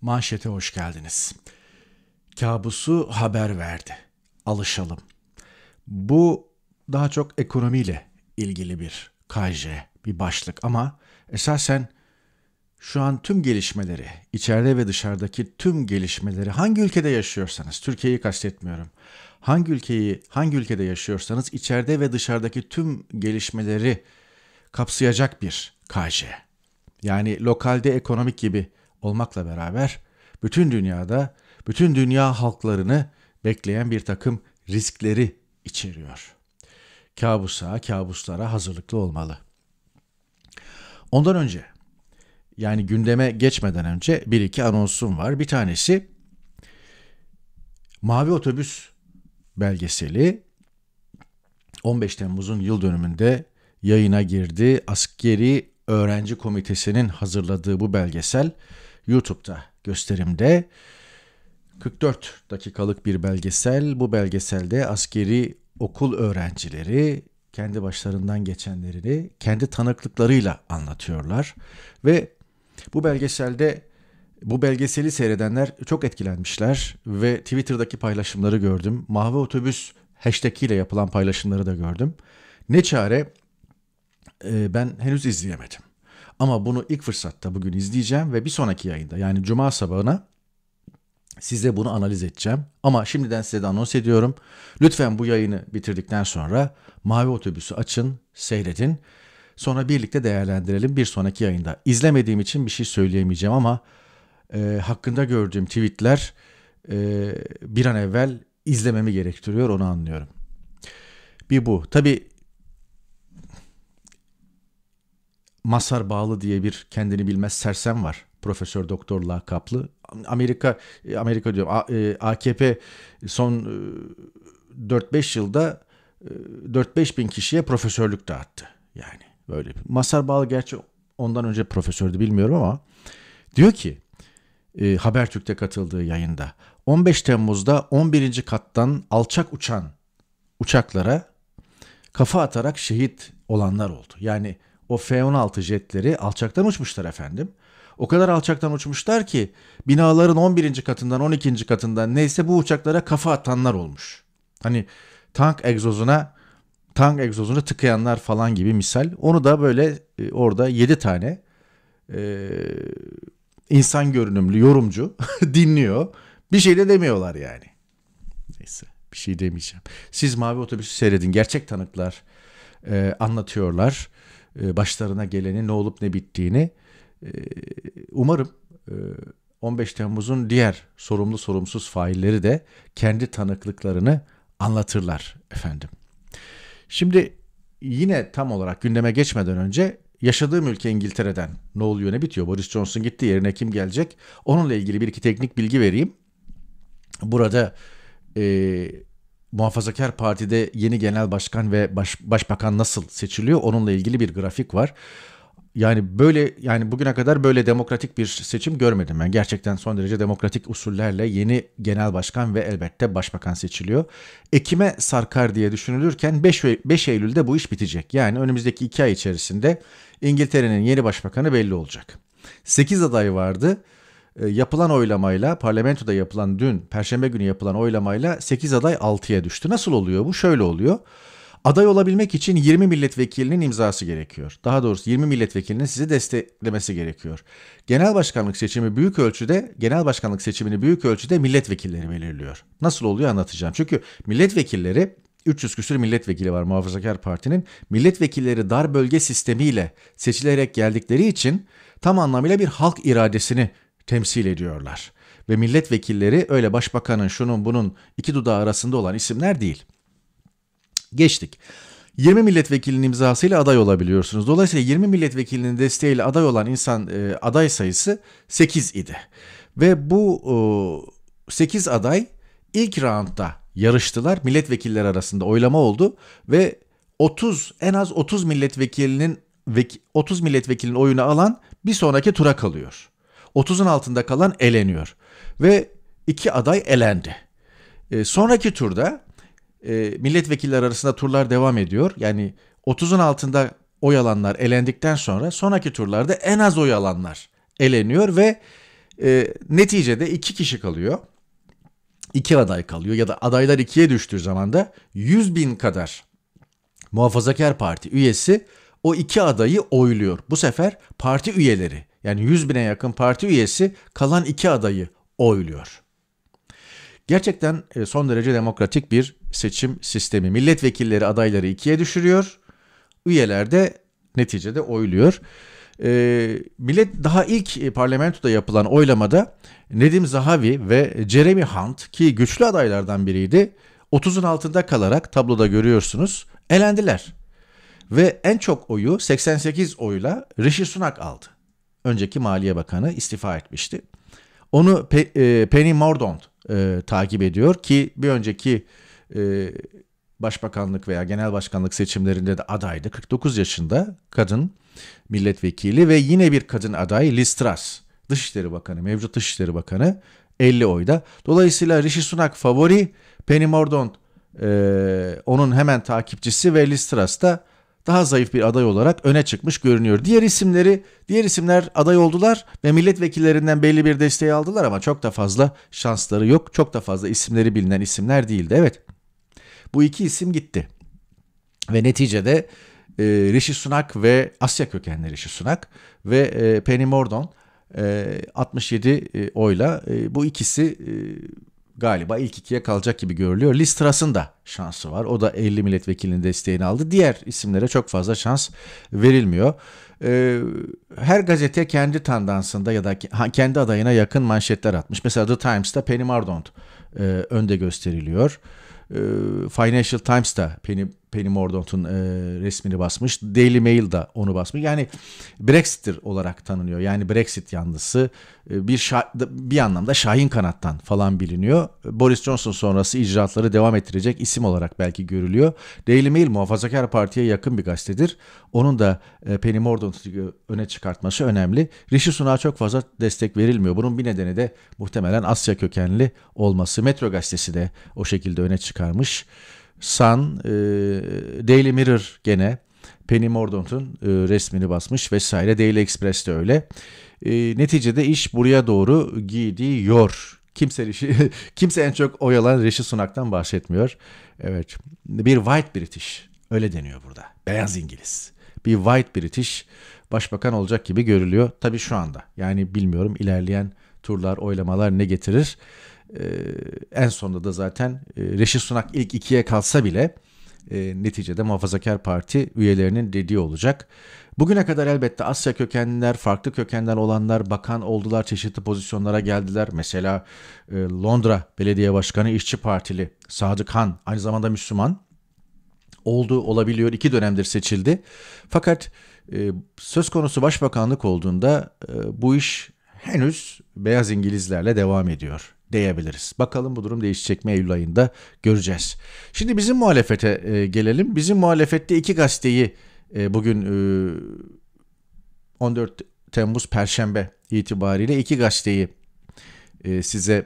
Manşete hoş geldiniz. Kabusu haber verdi. Alışalım. Bu daha çok ekonomiyle ilgili bir KJ, bir başlık ama esasen şu an tüm gelişmeleri, içeride ve dışarıdaki tüm gelişmeleri hangi ülkede yaşıyorsanız, Türkiye'yi kastetmiyorum. Hangi ülkede yaşıyorsanız içeride ve dışarıdaki tüm gelişmeleri kapsayacak bir KJ. Yani lokalde ekonomik gibi olmakla beraber bütün dünya halklarını bekleyen bir takım riskleri içeriyor. Kabuslara hazırlıklı olmalı. Ondan önce, yani gündeme geçmeden önce bir iki anonsum var. Bir tanesi Mavi Otobüs belgeseli 15 Temmuz'un yıl dönümünde yayına girdi. Askeri Öğrenci Komitesi'nin hazırladığı bu belgesel YouTube'da gösterimde. 44 dakikalık bir belgesel. Bu belgeselde askeri okul öğrencileri kendi başlarından geçenlerini kendi tanıklıklarıyla anlatıyorlar. Ve bu belgeseli seyredenler çok etkilenmişler ve Twitter'daki paylaşımları gördüm. Mavi Otobüs hashtag ile yapılan paylaşımları da gördüm. Ne çare ben henüz izleyemedim. Ama bunu ilk fırsatta bugün izleyeceğim ve bir sonraki yayında, yani Cuma sabahına size bunu analiz edeceğim. Ama şimdiden size de anons ediyorum. Lütfen bu yayını bitirdikten sonra Mavi Otobüs'ü açın, seyredin. Sonra birlikte değerlendirelim bir sonraki yayında. İzlemediğim için bir şey söyleyemeyeceğim ama hakkında gördüğüm tweetler bir an evvel izlememi gerektiriyor, onu anlıyorum. Bir bu. Tabii Mazhar Bağlı diye bir kendini bilmez sersem var. Profesör Doktor lakaplı. Amerika diyorum. AKP son 4-5 yılda 4-5 bin kişiye profesörlük dağıttı. Yani böyle. Mazhar Bağlı gerçi ondan önce profesördü, bilmiyorum ama diyor ki Habertürk'te katıldığı yayında 15 Temmuz'da 11. kattan alçak uçan uçaklara kafa atarak şehit olanlar oldu. Yani o F-16 jetleri alçaktan uçmuşlar efendim. O kadar alçaktan uçmuşlar ki binaların 11. katından 12. katından neyse bu uçaklara kafa atanlar olmuş. Hani tank egzozuna tıkayanlar falan gibi misal. Onu da böyle orada 7 tane insan görünümlü yorumcu dinliyor. Bir şey de demiyorlar yani. Neyse, bir şey demeyeceğim. Siz Mavi Otobüs'ü seyredin. Gerçek tanıklar anlatıyorlar başlarına geleni, ne olup ne bittiğini. Umarım 15 Temmuz'un diğer sorumlu sorumsuz failleri de kendi tanıklıklarını anlatırlar efendim. Şimdi yine tam olarak gündeme geçmeden önce yaşadığım ülke İngiltere'den ne oluyor ne bitiyor? Boris Johnson gitti, yerine kim gelecek? Onunla ilgili bir iki teknik bilgi vereyim. Burada Muhafazakar Parti'de yeni genel başkan ve başbakan nasıl seçiliyor? Onunla ilgili bir grafik var. Yani bugüne kadar böyle demokratik bir seçim görmedim ben. Gerçekten son derece demokratik usullerle yeni genel başkan ve elbette başbakan seçiliyor. Ekim'e sarkar diye düşünülürken 5 Eylül'de bu iş bitecek. Yani önümüzdeki 2 ay içerisinde İngiltere'nin yeni başbakanı belli olacak. 8 aday vardı. Yapılan oylamayla, parlamentoda yapılan dün Perşembe günü yapılan oylamayla 8 aday 6'ya düştü. Nasıl oluyor bu? Şöyle oluyor. Aday olabilmek için 20 milletvekilinin imzası gerekiyor. Daha doğrusu 20 milletvekilinin sizi desteklemesi gerekiyor. Genel başkanlık seçimini büyük ölçüde milletvekilleri belirliyor. Nasıl oluyor anlatacağım. Çünkü milletvekilleri 300 küsur milletvekili var Muhafazakar Parti'nin. Milletvekilleri dar bölge sistemiyle seçilerek geldikleri için tam anlamıyla bir halk iradesini temsil ediyorlar. Ve milletvekilleri öyle başbakanın şunun bunun iki dudağı arasında olan isimler değil. Geçtik. 20 milletvekilinin imzasıyla aday olabiliyorsunuz. Dolayısıyla 20 milletvekilinin desteğiyle aday olan aday sayısı 8 idi. Ve bu 8 aday ilk roundda yarıştılar. Milletvekilleri arasında oylama oldu ve en az 30 milletvekilinin oyunu alan bir sonraki tura kalıyor. 30'un altında kalan eleniyor. Ve 2 aday elendi. Sonraki turda milletvekilleri arasında turlar devam ediyor. Yani 30'un altında oy alanlar elendikten sonra sonraki turlarda en az oy alanlar eleniyor ve Neticede 2 kişi kalıyor. 2 aday kalıyor ya da adaylar 2'ye düştüğü zaman da 100.000 kadar Muhafazakar Parti üyesi o 2 adayı oyluyor. Bu sefer parti üyeleri, yani 100.000'e yakın parti üyesi kalan 2 adayı oyluyor. Gerçekten son derece demokratik bir seçim sistemi. Milletvekilleri adayları 2'ye düşürüyor. Üyeler de neticede oyluyor. Millet daha ilk parlamentoda yapılan oylamada Nedim Zahavi ve Jeremy Hunt, ki güçlü adaylardan biriydi, 30'un altında kalarak tabloda görüyorsunuz elendiler. Ve en çok oyu 88 oyla Rishi Sunak aldı. Önceki Maliye Bakanı istifa etmişti. Onu Penny Mordaunt takip ediyor ki bir önceki başbakanlık veya genel başkanlık seçimlerinde de adaydı. 49 yaşında kadın milletvekili ve yine bir kadın aday Liz Truss, Dışişleri Bakanı, mevcut Dışişleri Bakanı, 50 oyda. Dolayısıyla Rishi Sunak favori, Penny Mordaunt onun hemen takipçisi ve Liz Truss da daha zayıf bir aday olarak öne çıkmış görünüyor. Diğer isimler aday oldular ve milletvekillerinden belli bir desteği aldılar ama çok da fazla şansları yok. Çok da fazla isimleri bilinen isimler değildi. Evet, bu 2 isim gitti. Ve neticede Rishi Sunak ve Asya kökenli Rishi Sunak ve Penny Mordaunt 67 oyla bu ikisi galiba ilk 2'ye kalacak gibi görülüyor. Liz Truss'ın da şansı var. O da 50 milletvekilinin desteğini aldı. Diğer isimlere çok fazla şans verilmiyor. Her gazete kendi tandansında ya da kendi adayına yakın manşetler atmış. Mesela The Times'ta Penny Mordaunt önde gösteriliyor. Financial Times'ta Penny Mordaunt'un resmini basmış. Daily Mail da onu basmış. Yani Brexiter olarak tanınıyor. Yani Brexit yanlısı, bir anlamda Şahin Kanat'tan falan biliniyor. Boris Johnson sonrası icraatları devam ettirecek isim olarak belki görülüyor. Daily Mail Muhafazakar Parti'ye yakın bir gazetedir. Onun da Penny Mordaunt'u öne çıkartması önemli. Rishi Sunak'a çok fazla destek verilmiyor. Bunun bir nedeni de muhtemelen Asya kökenli olması. Metro gazetesi de o şekilde öne çıkarmış. Sun, Daily Mirror gene Penny Mordaunt'un resmini basmış vesaire. Daily Express de öyle. Neticede iş buraya doğru gidiyor. Kimse en çok oy alan Rishi Sunak'tan bahsetmiyor. Evet, bir White British, öyle deniyor burada. Beyaz İngiliz. Bir White British başbakan olacak gibi görülüyor. Tabii şu anda. Yani bilmiyorum ilerleyen turlar, oylamalar ne getirir. En sonunda da zaten Rishi Sunak ilk 2'ye kalsa bile neticede Muhafazakar Parti üyelerinin dediği olacak. Bugüne kadar elbette Asya kökenliler, farklı kökenden olanlar bakan oldular, çeşitli pozisyonlara geldiler. Mesela Londra Belediye Başkanı İşçi Partili Sadık Han, aynı zamanda Müslüman olabiliyor. 2 dönemdir seçildi. Fakat söz konusu başbakanlık olduğunda bu iş henüz beyaz İngilizlerle devam ediyor diyebiliriz. Bakalım bu durum değişecek mi, Eylül ayında göreceğiz. Şimdi bizim muhalefete gelelim. Bizim muhalefette 2 gazeteyi bugün 14 Temmuz Perşembe itibariyle 2 gazeteyi size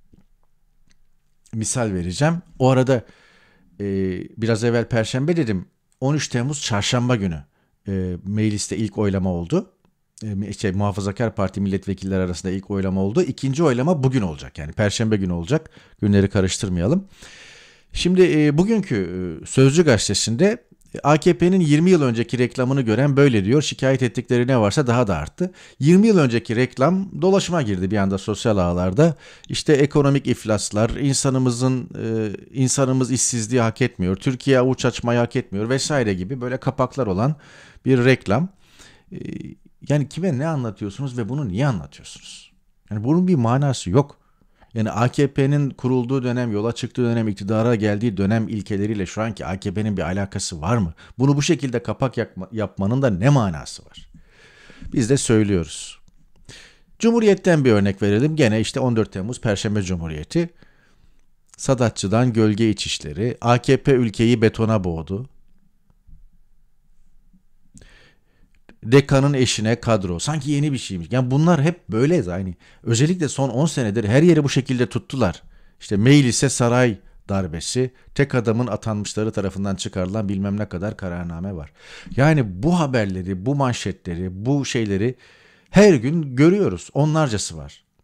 misal vereceğim. O arada biraz evvel Perşembe dedim. 13 Temmuz Çarşamba günü mecliste ilk oylama oldu. Muhafazakar Parti milletvekilleri arasında ilk oylama oldu. İkinci oylama bugün olacak. Yani Perşembe günü olacak. Günleri karıştırmayalım. Şimdi bugünkü Sözcü gazetesinde AKP'nin 20 yıl önceki reklamını gören böyle diyor. Şikayet ettikleri ne varsa daha da arttı. 20 yıl önceki reklam dolaşıma girdi bir anda sosyal ağlarda. İşte ekonomik iflaslar, insanımız işsizliği hak etmiyor, Türkiye avuç açmayı hak etmiyor vesaire gibi böyle kapaklar olan bir reklam. Yani kime ne anlatıyorsunuz ve bunu niye anlatıyorsunuz? Yani bunun bir manası yok. Yani AKP'nin kurulduğu dönem, yola çıktığı dönem, iktidara geldiği dönem ilkeleriyle şu anki AKP'nin bir alakası var mı? Bunu bu şekilde kapak yapmanın da ne manası var? Biz de söylüyoruz. Cumhuriyet'ten bir örnek verelim. Gene işte 14 Temmuz Perşembe Cumhuriyeti. Sadatçı'dan gölge içişleri. AKP ülkeyi betona boğdu. Dekanın eşine kadro. Sanki yeni bir şeymiş. Yani bunlar hep böyle aynı. Özellikle son 10 senedir her yeri bu şekilde tuttular. İşte meclise saray darbesi, tek adamın atanmışları tarafından çıkarılan bilmem ne kadar kararname var. Yani bu haberleri, bu manşetleri, bu şeyleri her gün görüyoruz. Onlarcası var.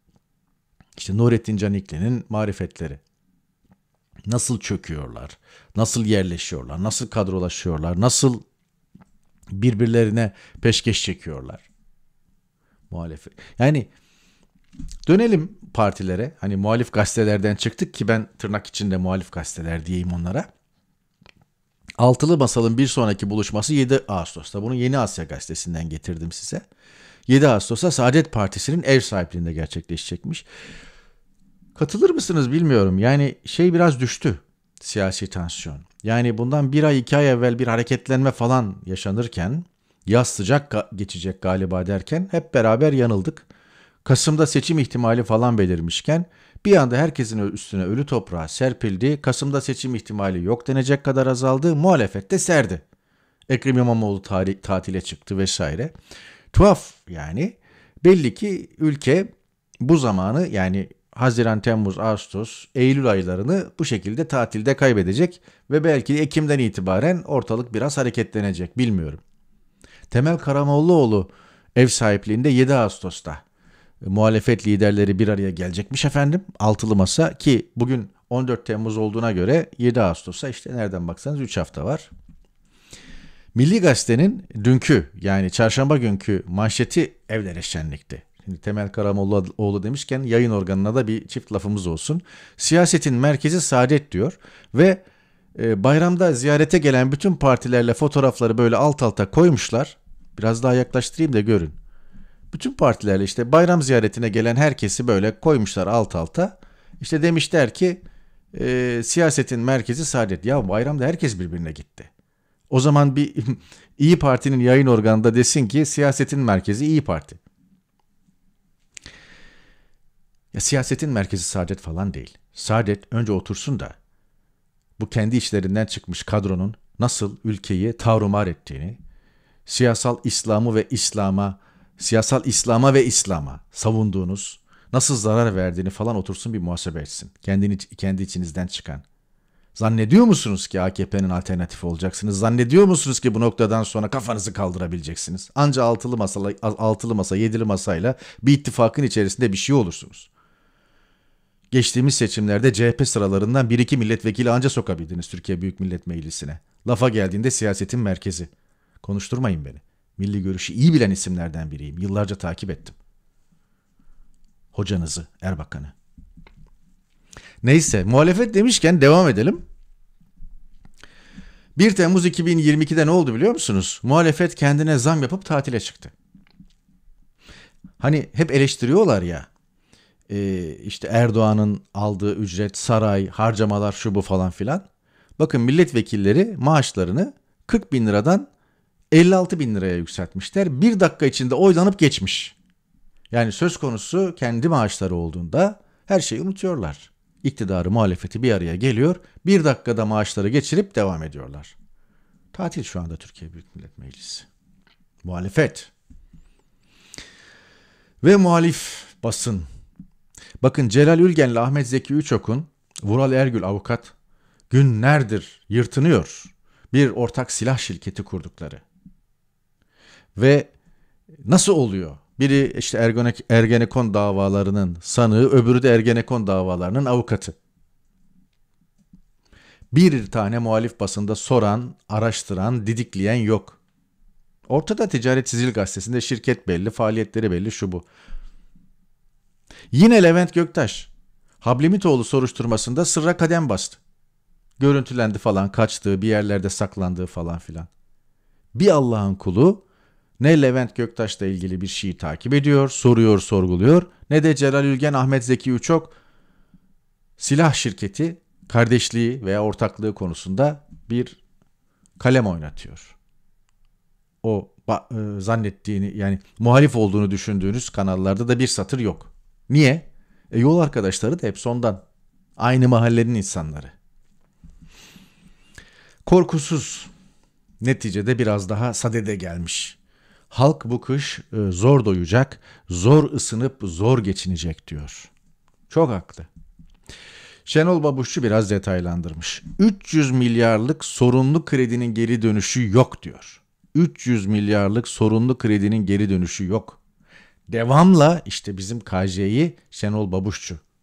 İşte Nurettin Canikli'nin marifetleri. Nasıl çöküyorlar, nasıl yerleşiyorlar, nasıl kadrolaşıyorlar, nasıl birbirlerine peşkeş çekiyorlar. Muhalefet. Yani dönelim partilere. Hani muhalif gazetelerden çıktık ki ben tırnak içinde muhalif gazeteler diyeyim onlara. Altılı Masal'ın bir sonraki buluşması 7 Ağustos'ta. Bunu Yeni Asya Gazetesi'nden getirdim size. 7 Ağustos'ta Saadet Partisi'nin ev sahipliğinde gerçekleşecekmiş. Katılır mısınız bilmiyorum. Yani biraz düştü, siyasi tansiyon. Yani bundan bir ay 2 ay evvel bir hareketlenme falan yaşanırken, yaz sıcak geçecek galiba derken hep beraber yanıldık. Kasım'da seçim ihtimali falan belirmişken bir anda herkesin üstüne ölü toprağa serpildi. Kasım'da seçim ihtimali yok denecek kadar azaldı. Muhalefet de serdi. Ekrem İmamoğlu tatile çıktı vesaire. Tuhaf yani. Belli ki ülke bu zamanı, yani Haziran, Temmuz, Ağustos, Eylül aylarını bu şekilde tatilde kaybedecek ve belki de Ekim'den itibaren ortalık biraz hareketlenecek, bilmiyorum. Temel Karamollaoğlu ev sahipliğinde 7 Ağustos'ta muhalefet liderleri bir araya gelecekmiş efendim. Altılı Masa, ki bugün 14 Temmuz olduğuna göre 7 Ağustos'a işte nereden baksanız 3 hafta var. Milli Gazete'nin dünkü, yani çarşamba günkü manşeti evlere şenlikti. Şimdi Temel Karamollaoğlu demişken yayın organına da bir çift lafımız olsun. Siyasetin merkezi saadet diyor ve bayramda ziyarete gelen bütün partilerle fotoğrafları böyle alt alta koymuşlar. Biraz daha yaklaştırayım da görün. Bütün partilerle işte bayram ziyaretine gelen herkesi böyle koymuşlar alt alta. İşte demişler ki siyasetin merkezi saadet. Ya bayramda herkes birbirine gitti. O zaman bir İyi Parti'nin yayın organında desin ki siyasetin merkezi İyi Parti. Ya siyasetin merkezi Saadet falan değil. Saadet önce otursun da bu kendi işlerinden çıkmış kadronun nasıl ülkeyi tarumar ettiğini, siyasal İslam'a ve İslam'a savunduğunuz, nasıl zarar verdiğini falan otursun bir muhasebe etsin. Kendi içinizden çıkan. Zannediyor musunuz ki AKP'nin alternatifi olacaksınız? Zannediyor musunuz ki bu noktadan sonra kafanızı kaldırabileceksiniz? Anca altılı masa, yedili masayla bir ittifakın içerisinde bir şey olursunuz. Geçtiğimiz seçimlerde CHP sıralarından 1-2 milletvekili anca sokabildiniz Türkiye Büyük Millet Meclisi'ne. Lafa geldiğinde siyasetin merkezi. Konuşturmayın beni. Milli görüşü iyi bilen isimlerden biriyim. Yıllarca takip ettim. Hocanızı, Erbakan'ı. Neyse, muhalefet demişken devam edelim. 1 Temmuz 2022'de ne oldu biliyor musunuz? Muhalefet kendine zam yapıp tatile çıktı. Hani hep eleştiriyorlar ya, işte Erdoğan'ın aldığı ücret, saray, harcamalar, şu bu falan filan. Bakın milletvekilleri maaşlarını 40 bin liradan 56 bin liraya yükseltmişler. Bir dakika içinde oylanıp geçmiş. Yani söz konusu kendi maaşları olduğunda her şeyi unutuyorlar. İktidarı, muhalefeti bir araya geliyor. Bir dakikada maaşları geçirip devam ediyorlar. Tatil şu anda Türkiye Büyük Millet Meclisi. Muhalefet. Ve muhalif basın. Bakın Celal Ülgen'le Ahmet Zeki Üçok'un, Vural Ergül avukat, günlerdir yırtınıyor. Bir ortak silah şirketi kurdukları. Ve nasıl oluyor? Biri işte Ergenekon davalarının sanığı, öbürü de Ergenekon davalarının avukatı. Bir tane muhalif basında soran, araştıran, didikleyen yok. Ortada Ticaret Sicil Gazetesi'nde şirket belli, faaliyetleri belli, şu bu. Yine Levent Göktaş, Hablimitoğlu soruşturmasında sırra kadem bastı. Görüntülendi falan, kaçtığı, bir yerlerde saklandığı falan filan. Bir Allah'ın kulu ne Levent Göktaş'la ilgili bir şeyi takip ediyor, soruyor, sorguluyor, ne de Celal Ülgen, Ahmet Zeki Üçok silah şirketi, kardeşliği veya ortaklığı konusunda bir kalem oynatıyor. O zannettiğini, yani muhalif olduğunu düşündüğünüz kanallarda da bir satır yok. Niye? Yol arkadaşları da hep sondan. Aynı mahallenin insanları. Korkusuz. Neticede biraz daha sadede gelmiş. Halk bu kış zor doyacak, zor ısınıp zor geçinecek diyor. Çok haklı. Şenol Babuşçu biraz detaylandırmış. 300 milyarlık sorunlu kredinin geri dönüşü yok diyor. 300 milyarlık sorunlu kredinin geri dönüşü yok. Devamla işte bizim KJ'yi Şenol Babuşçu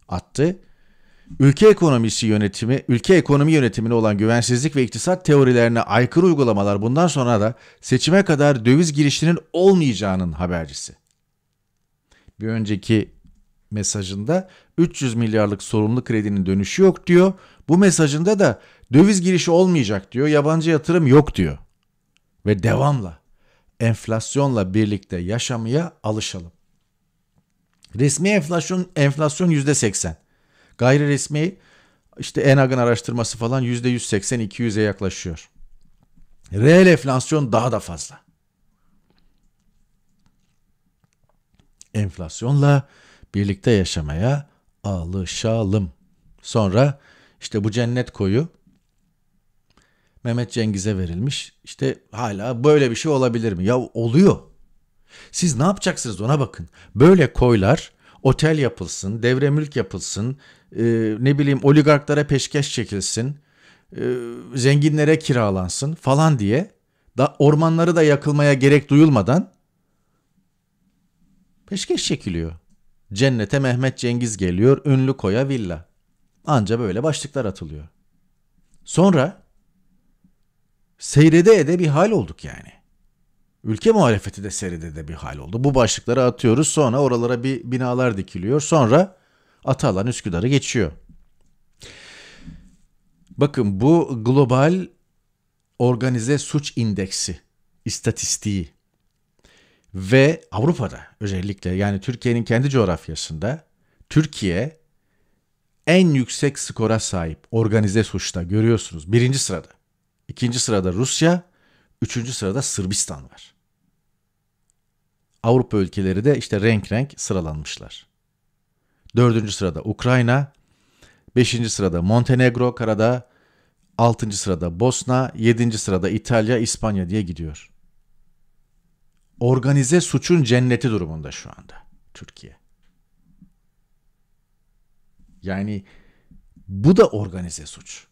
attı. Ülke ekonomi yönetimine olan güvensizlik ve iktisat teorilerine aykırı uygulamalar bundan sonra da seçime kadar döviz girişinin olmayacağının habercisi. Bir önceki mesajında 300 milyarlık sorumlu kredinin dönüşü yok diyor. Bu mesajında da döviz girişi olmayacak diyor. Yabancı yatırım yok diyor. Ve devamla enflasyonla birlikte yaşamaya alışalım. Resmi enflasyon %80. Gayri resmi işte Enag'ın araştırması falan %180-200'e yaklaşıyor. Reel enflasyon daha da fazla. Enflasyonla birlikte yaşamaya alışalım. Sonra işte bu cennet koyu Mehmet Cengiz'e verilmiş. İşte hala böyle bir şey olabilir mi? Ya oluyor. Siz ne yapacaksınız ona bakın. Böyle koylar otel yapılsın, devre mülk yapılsın, ne bileyim oligarklara peşkeş çekilsin, zenginlere kiralansın falan diye ormanları da yakılmaya gerek duyulmadan peşkeş çekiliyor. Cennete Mehmet Cengiz geliyor, ünlü koya villa. Anca böyle başlıklar atılıyor. Sonra seyrede bir hal olduk yani. Ülke muhalefeti de seyrede bir hal oldu. Bu başlıkları atıyoruz, sonra oralara bir binalar dikiliyor, sonra Atalan Üsküdar'ı geçiyor. Bakın bu global organize suç indeksi, istatistiği ve Avrupa'da özellikle yani Türkiye'nin kendi coğrafyasında Türkiye en yüksek skora sahip organize suçta görüyorsunuz. 1. sırada. 2. sırada Rusya, 3. sırada Sırbistan var. Avrupa ülkeleri de işte renk renk sıralanmışlar. 4. sırada Ukrayna, 5. sırada Montenegro, Karadağ, 6. sırada Bosna, 7. sırada İtalya, İspanya diye gidiyor. Organize suçun cenneti durumunda şu anda Türkiye. Yani bu da organize suç.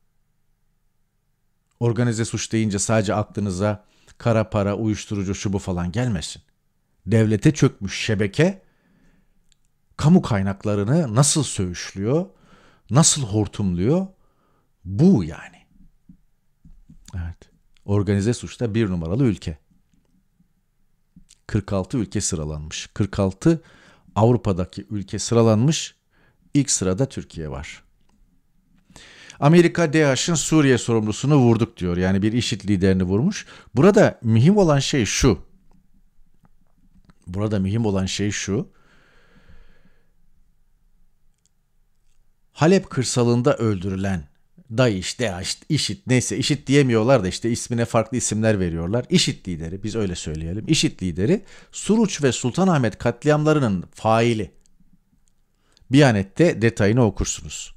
Organize suç deyince sadece aklınıza kara para, uyuşturucu, şu bu falan gelmesin. Devlete çökmüş şebeke kamu kaynaklarını nasıl söğüşlüyor, nasıl hortumluyor? Bu yani. Evet. Organize suçta 1 numaralı ülke. 46 ülke sıralanmış. 46 Avrupa'daki ülke sıralanmış. İlk sırada Türkiye var. Amerika DAEŞ'in Suriye sorumlusunu vurduk diyor. Yani bir IŞİD liderini vurmuş. Burada mühim olan şey şu. Halep kırsalında öldürülen DAEŞ, IŞİD neyse IŞİD diyemiyorlar da işte ismine farklı isimler veriyorlar. IŞİD lideri, biz öyle söyleyelim. IŞİD lideri Suruç ve Sultanahmet katliamlarının faili. Biyanet'te detayını okursunuz.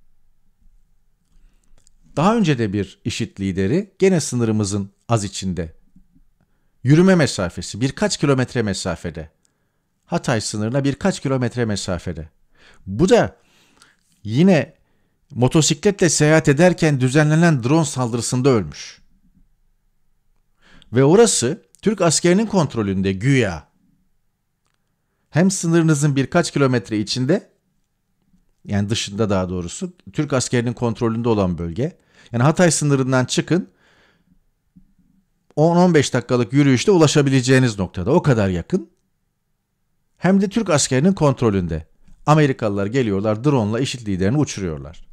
Daha önce de bir IŞİD lideri gene sınırımızın az içinde. Yürüme mesafesi birkaç kilometre mesafede. Hatay sınırına birkaç kilometre mesafede. Bu da yine motosikletle seyahat ederken düzenlenen drone saldırısında ölmüş. Ve orası Türk askerinin kontrolünde güya. Hem sınırınızın birkaç kilometre içinde, yani dışında daha doğrusu, Türk askerinin kontrolünde olan bölge. Yani Hatay sınırından çıkın, 10-15 dakikalık yürüyüşte ulaşabileceğiniz noktada, o kadar yakın. Hem de Türk askerinin kontrolünde. Amerikalılar geliyorlar, drone'la IŞİD liderini uçuruyorlar.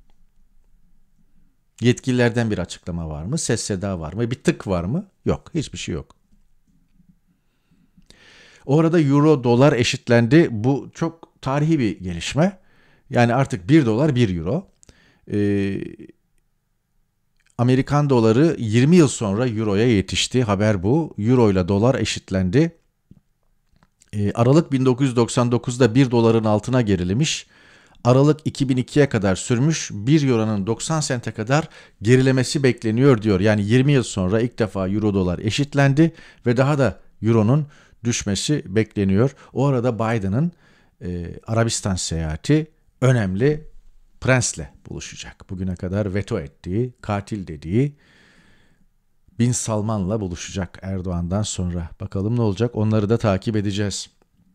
Yetkililerden bir açıklama var mı? Ses seda var mı? Bir tık var mı? Yok, hiçbir şey yok. Orada euro dolar eşitlendi. Bu çok tarihi bir gelişme. Yani artık 1 dolar 1 euro. Amerikan doları 20 yıl sonra euroya yetişti. Haber bu. Euro ile dolar eşitlendi. Aralık 1999'da 1 doların altına gerilemiş. Aralık 2002'ye kadar sürmüş. 1 euronun 90 sente kadar gerilemesi bekleniyor diyor. Yani 20 yıl sonra ilk defa euro dolar eşitlendi ve daha da euronun düşmesi bekleniyor. O arada Biden'ın Arabistan seyahati önemli prensle buluşacak. Bugüne kadar veto ettiği, katil dediği Bin Salman'la buluşacak Erdoğan'dan sonra. Bakalım ne olacak, onları da takip edeceğiz.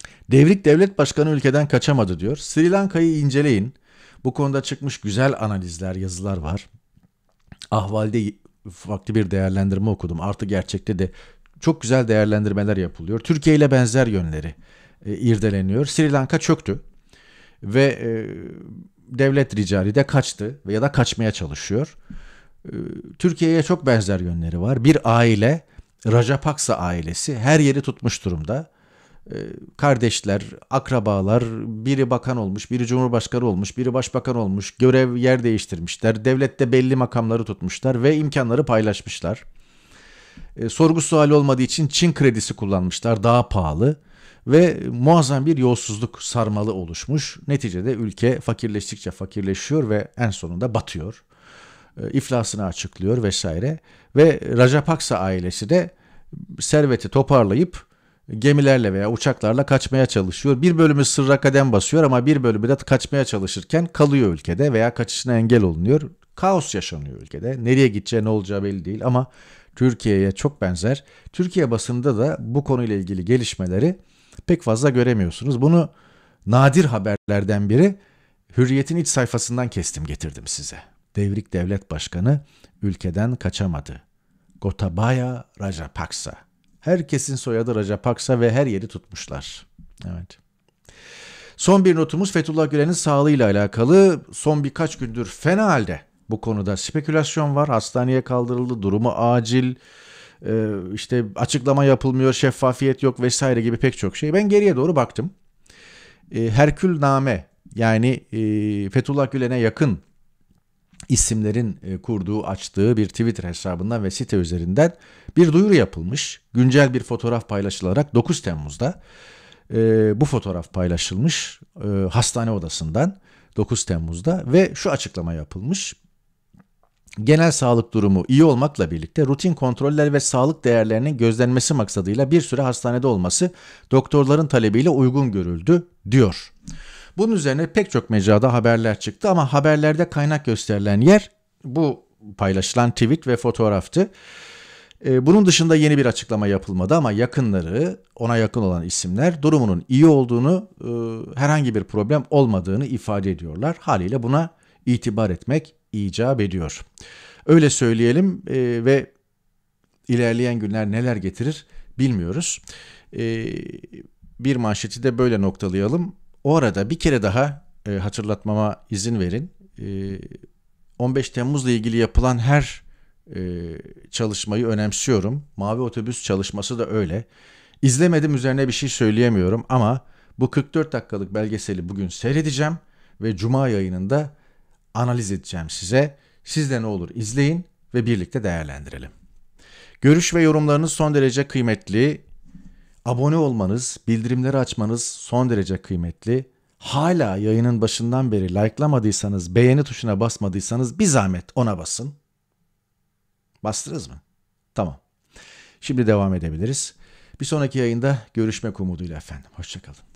Devrik devlet başkanı ülkeden kaçamadı diyor. Sri Lanka'yı inceleyin. Bu konuda çıkmış güzel analizler, yazılar var. Ahval'de farklı bir değerlendirme okudum. Artı Gerçek'te de çok güzel değerlendirmeler yapılıyor. Türkiye ile benzer yönleri irdeleniyor. Sri Lanka çöktü ve devlet ricali de kaçtı ya da kaçmaya çalışıyor. Türkiye'ye çok benzer yönleri var. Bir aile, Rajapaksa ailesi her yeri tutmuş durumda. Kardeşler, akrabalar, biri bakan olmuş, biri cumhurbaşkanı olmuş, biri başbakan olmuş, görev yer değiştirmişler, devlette belli makamları tutmuşlar ve imkanları paylaşmışlar. Sorgu suali olmadığı için Çin kredisi kullanmışlar, daha pahalı ve muazzam bir yolsuzluk sarmalı oluşmuş. Neticede ülke fakirleştikçe fakirleşiyor ve en sonunda batıyor. İflasını açıklıyor vesaire ve Rajapaksa ailesi de serveti toparlayıp gemilerle veya uçaklarla kaçmaya çalışıyor. Bir bölümü sırra kadem basıyor ama bir bölümü de kaçmaya çalışırken kalıyor ülkede veya kaçışına engel olunuyor. Kaos yaşanıyor ülkede. Nereye gideceği, ne olacağı belli değil ama Türkiye'ye çok benzer. Türkiye basında da bu konuyla ilgili gelişmeleri pek fazla göremiyorsunuz. Bunu nadir haberlerden biri Hürriyet'in iç sayfasından kestim getirdim size. Devrik devlet başkanı ülkeden kaçamadı. Gotabaya Rajapaksa. Herkesin soyadı Rajapaksa ve her yeri tutmuşlar. Evet. Son bir notumuz Fethullah Gülen'in sağlığıyla alakalı. Son birkaç gündür fena halde bu konuda spekülasyon var. Hastaneye kaldırıldı, durumu acil, işte açıklama yapılmıyor, şeffafiyet yok vesaire gibi pek çok şey. Ben geriye doğru baktım. Herkülname yani Fethullah Gülen'e yakın isimlerin kurduğu, açtığı bir Twitter hesabından ve site üzerinden bir duyuru yapılmış. Güncel bir fotoğraf paylaşılarak 9 Temmuz'da bu fotoğraf paylaşılmış hastane odasından 9 Temmuz'da ve şu açıklama yapılmış. Genel sağlık durumu iyi olmakla birlikte rutin kontroller ve sağlık değerlerinin gözlenmesi maksadıyla bir süre hastanede olması doktorların talebiyle uygun görüldü diyor. Bunun üzerine pek çok mecrada haberler çıktı ama haberlerde kaynak gösterilen yer bu paylaşılan tweet ve fotoğraftı. Bunun dışında yeni bir açıklama yapılmadı ama yakınları, ona yakın olan isimler durumunun iyi olduğunu, herhangi bir problem olmadığını ifade ediyorlar. Haliyle buna itibar etmek icap ediyor. Öyle söyleyelim ve ilerleyen günler neler getirir bilmiyoruz. Bir manşeti de böyle noktalayalım. O arada bir kere daha hatırlatmama izin verin. 15 Temmuz'la ilgili yapılan her çalışmayı önemsiyorum. Mavi Otobüs çalışması da öyle. İzlemedim, üzerine bir şey söyleyemiyorum ama bu 44 dakikalık belgeseli bugün seyredeceğim ve Cuma yayınında analiz edeceğim size. Siz de ne olur izleyin ve birlikte değerlendirelim. Görüş ve yorumlarınız son derece kıymetli. Abone olmanız, bildirimleri açmanız son derece kıymetli. Hala yayının başından beri likelamadıysanız, beğeni tuşuna basmadıysanız bir zahmet ona basın. Bastınız mı? Tamam. Şimdi devam edebiliriz. Bir sonraki yayında görüşmek umuduyla efendim. Hoşça kalın.